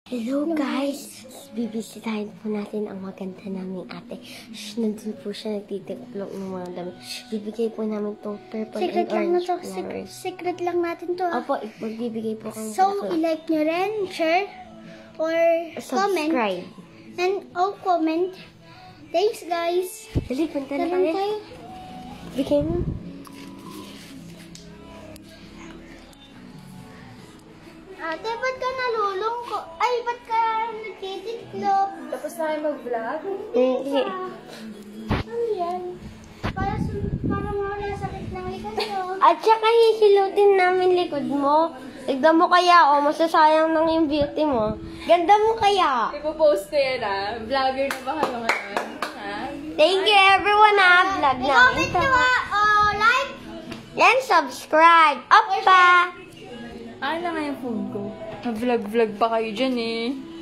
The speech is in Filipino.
Hello guys! Bibisitahin po natin ang maganda naming ate. Nandun po siya nagtitiklok ng mga damit. Bibigay po namin itong purple Secret and lang na orange to. flowers. Secret lang natin to. Opo, magbibigay po kami. So, i-like nyo rin, share, or comment. Subscribe. And comment. Thanks guys. Dali, punta na Tara tayo. tayo. Bigay mo. Ate, ba't ka nalulungko? Ay, ba't ka nagtitiklop? Tapos na kayo mag-vlog? Hindi. Ano yan? Parang wala sakit ng likod nyo. At saka hihilutin namin likod mo. Tignan mo kaya, masasayang nang yung beauty mo. Ganda mo kaya. Ipo-post ko yan Vlogger na ba kayo ngayon? Ha? Thank you everyone vlog namin. Comment nyo like. Then subscribe. Oppa! Akin na nga yung phone ko. Na-vlog-vlog pa kayo dyan